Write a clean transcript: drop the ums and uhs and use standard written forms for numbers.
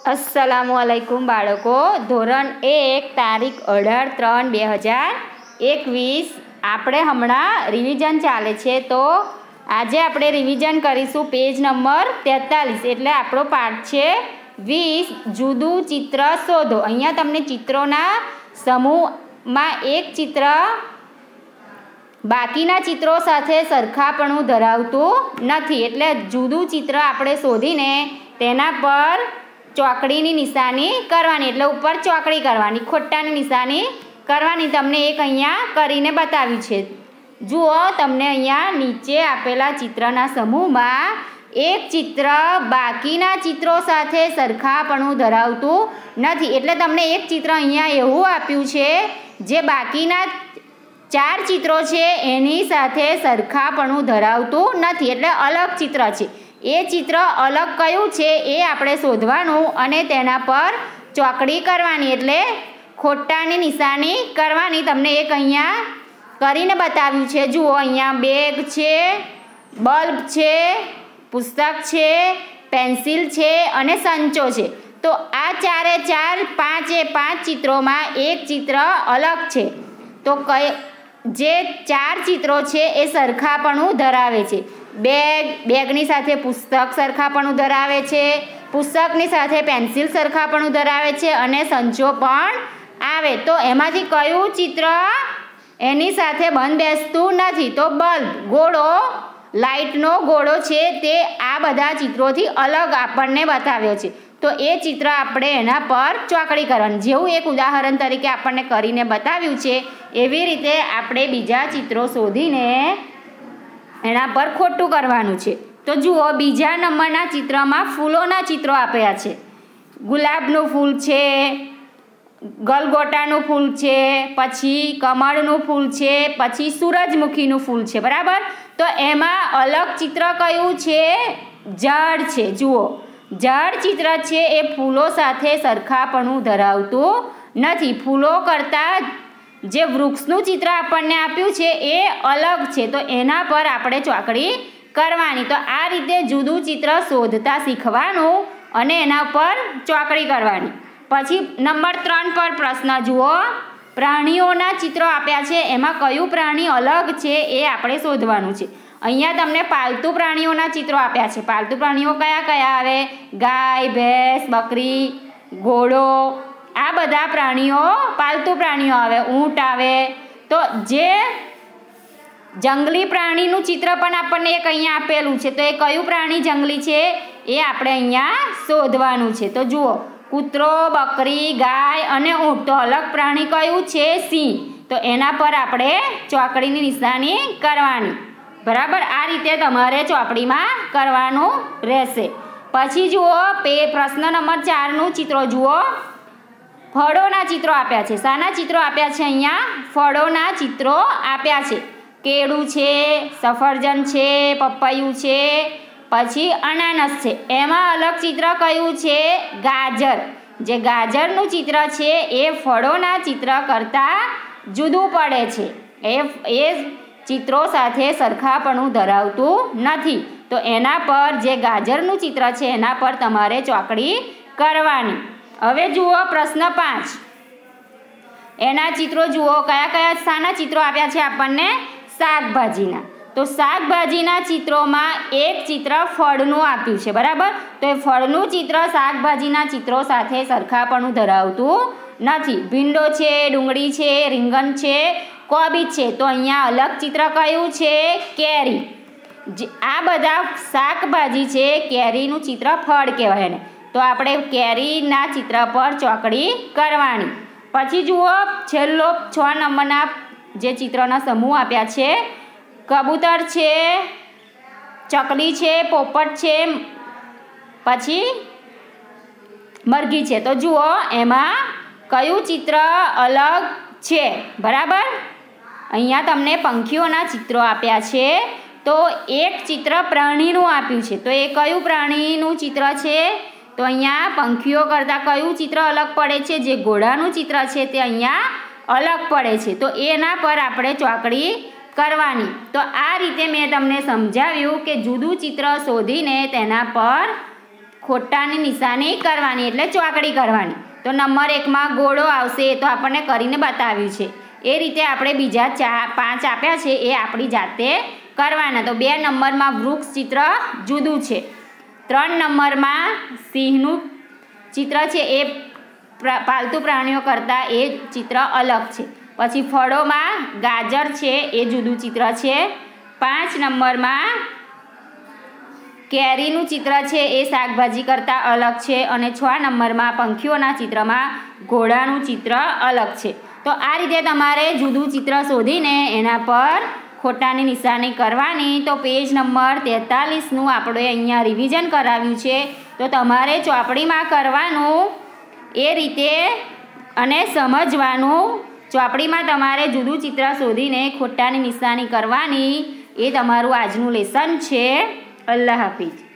अस्सलामुअलैकुम बाळको। धोरण 1 तारीख 18/3/2021 આપણે હમણાં રિવિઝન ચાલે છે। તો આજે આપણે રિવિઝન કરીશું પેજ નંબર 43 એટલે આપણો પાઠ છે 20 જુદું ચિત્ર શોધો। અહીંયા તમને ચિત્રોના સમૂહમાં એક ચિત્ર બાકીના ચિત્રો સાથે સરખાપણું ધરાવતું નથી એટલે જુદું ચિત્ર આપણે શોધીને તેના પર ચોકડીની નિશાની કરવાની એટલે ઉપર ચોકડી કરવાની, ખોટાની નિશાની કરવાની। તમને એક અહીંયા કરીને બતાવ્યું છે। જુઓ, તમને અહીંયા નીચે આપેલા ચિત્રના સમૂહમાં એક ચિત્ર બાકીના ચિત્રો સાથે સરખાપણું ધરાવતું નથી એટલે તમને એક ચિત્ર અહીંયા એવું આપ્યું છે જે બાકીના 4 ચિત્રો છે એની સાથે સરખાપણું ધરાવતું નથી એટલે અલગ ચિત્ર છે। એ ચિત્ર અલગ કયું છે એ આપણે શોધવાનું અને તેના પર ચોકડી કરવાની એટલે ખોટાની નિશાની કરવાની। તમને એક અહીંયા કરીને બતાવ્યું છે। જુઓ, અહીંયા બેગ છે, બલ્બ છે, પુસ્તક છે, પેન્સિલ છે અને સંચો છે। તો આ 5 ચિત્રોમાં એક ચિત્ર અલગ છે। તો જે 4 ચિત્રો છે એ સરખાપણું ધરાવે છે। બેગની સાથે પુસ્તક સરખાપણું ધરાવે છે, પુસ્તકની સાથે પેન્સિલ સરખાપણું ધરાવે છે અને સંચો પણ આવે। તો એમાંથી કયું ચિત્ર એની સાથે બંધ બેસતું નથી? તો બલ્બ, ગોળો, લાઇટનો ગોળો છે તે આ બધા ચિત્રોથી અલગ આપણને બતાવ્યો છે। તો એ ચિત્ર આપણે એના પર ચોકડી કરવાની। જેવું એક ઉદાહરણ તરીકે આપણને કરીને બતાવ્યું છે એવી રીતે આપણે બીજા ચિત્રો શોધીને એના પર ખોટું કરવાનું છે। તો જુઓ, બીજા નંબરના ચિત્રમાં ફૂલોના ચિત્રો આપ્યા છે। ગુલાબનું ફૂલ છે, ગલગોટાનું ફૂલ છે, પછી કમળનું ફૂલ છે, પછી સૂરજમુખીનું ફૂલ છે, બરાબર। તો એમાં અલગ ચિત્ર કયું છે? ઝાડ છે। જુઓ, ઝાડ ચિત્ર છે એ ફૂલો સાથે સરખાપણું ધરાવતું નથી। ફૂલો કરતાં જે વૃક્ષનું ચિત્ર આપણને આપ્યું છે એ અલગ છે તો એના પર આપણે ચોકડી કરવાની। તો આ રીતે જુદું ચિત્ર શોધતા શીખવાનું અને એના પર ચોકડી કરવાની। પછી નંબર 3 પર પ્રશ્ન જુઓ, પ્રાણીઓના ચિત્રો આપ્યા છે એમાં કયું પ્રાણી અલગ છે એ આપણે શોધવાનું છે। અહીંયા તમને પાલતુ પ્રાણીઓના ચિત્રો આપ્યા છે। પાલતુ પ્રાણીઓ કયા કયા આવે? ગાય, ભેંસ, બકરી, ઘોડો, આ બધા પ્રાણીઓ પાલતુ પ્રાણીઓ આવે। ઊંટ આવે। તો જે જંગલી પ્રાણીનું ચિત્ર પણ આપણને એક અહીંયા આપેલું છે તો એ કયું પ્રાણી જંગલી છે એ આપણે અહીંયા શોધવાનું છે। તો જુઓ, કૂતરો, બકરી, ગાય અને ઊંટ। તો અલગ પ્રાણી કયું છે? સિંહ। તો એના પર આપણે ચોકડીની નિશાની કરવાની, બરાબર। આ રીતે તમારે ચોપડીમાં કરવાનું રહેશે। પછી જુઓ, પ્રશ્ન નંબર 4નું ચિત્રો જુઓ। ફળોના ચિત્રો આપ્યા છે। શાના ચિત્રો આપ્યા છે? અહીંયા ફળોના ચિત્રો આપ્યા છે। કેળું છે, સફરજન છે, પપૈયું છે, પછી અનાનસ છે। એમાં અલગ ચિત્ર કયું છે? ગાજર। જે ગાજરનું ચિત્ર છે એ ફળોના ચિત્ર કરતાં જુદું પડે છે। એ ચિત્રો સાથે સરખાપણું ધરાવતું નથી તો એના પર જે ગાજરનું ચિત્ર છે એના પર તમારે ચોકડી કરવાની। હવે જુઓ પ્રશ્ન 5, એના ચિત્રો જુઓ। કયા કયા શાના ચિત્રો આપ્યા છે આપણને? શાકભાજીના। તો શાકભાજીના ચિત્રોમાં એક ચિત્ર ફળનું આપ્યું છે, બરાબર। તો એ ફળનું ચિત્ર શાકભાજીના ચિત્રો સાથે સરખાપણું ધરાવતું નથી। ભીંડો છે, ડુંગળી છે, રીંગણ છે, કોબીજ છે। તો અહીંયા અલગ ચિત્ર કયું છે? કેરી। આ બધા શાકભાજી છે, કેરીનું ચિત્ર ફળ કહેવાય એને। તો આપણે કેરીના ચિત્ર પર ચોકડી કરવાની। પછી જુઓ, છેલ્લો 6 નંબરના જે ચિત્રના સમૂહ આપ્યા છે, કબૂતર છે, ચકલી છે, પોપટ છે, પછી મરઘી છે। તો જુઓ, એમાં કયું ચિત્ર અલગ છે? બરાબર। અહીંયા તમને પંખીઓના ચિત્રો આપ્યા છે તો એક ચિત્ર પ્રાણીનું આપ્યું છે। તો એ કયું પ્રાણીનું ચિત્ર છે? તો અહીંયા પંખીઓ કરતાં કયું ચિત્ર અલગ પડે છે? જે ઘોડાનું ચિત્ર છે તે અહીંયા અલગ પડે છે તો એના પર આપણે ચોકડી કરવાની। તો આ રીતે મેં તમને સમજાવ્યું કે જુદું ચિત્ર શોધીને તેના પર ખોટાની નિશાની કરવાની એટલે ચોકડી કરવાની. તો નંબર 1માં ગોળો આવશે, એ તો આપણને કરીને બતાવ્યું છે. એ રીતે આપણે બીજા 5 આપ્યા છે એ આપણી જાતે કરવાના. તો 2 નંબરમાં વૃક્ષ ચિત્ર જુદું છે. 3 નંબરમાં સિંહનું ચિત્ર છે એ પાલતુ પ્રાણીઓ કરતાં એ ચિત્ર અલગ છે. પછી ફળોમાં ગાજર છે એ જુદું ચિત્ર છે. 5 નંબરમાં કેરીનું ચિત્ર છે એ શાકભાજી કરતાં અલગ છે. અને 6 નંબરમાં પંખીઓના ચિત્રમાં ઘોડાનું ચિત્ર અલગ છે. તો આ રીતે તમારે જુદું ચિત્ર શોધીને એના પર ખોટાની નિશાની કરવાની. તો પેજ નંબર 43નું આપણે અહીંયા રિવિઝન કરાવ્યું છે. તો તમારે ચોપડીમાં કરવાનું એ રીતે અને સમજવાનું. ચોપડીમાં તમારે જુદું ચિત્ર શોધીને ખોટાની નિશાની કરવાની. એ તમારું આજનું લેસન છે. અલ્લાહ હાફિઝ.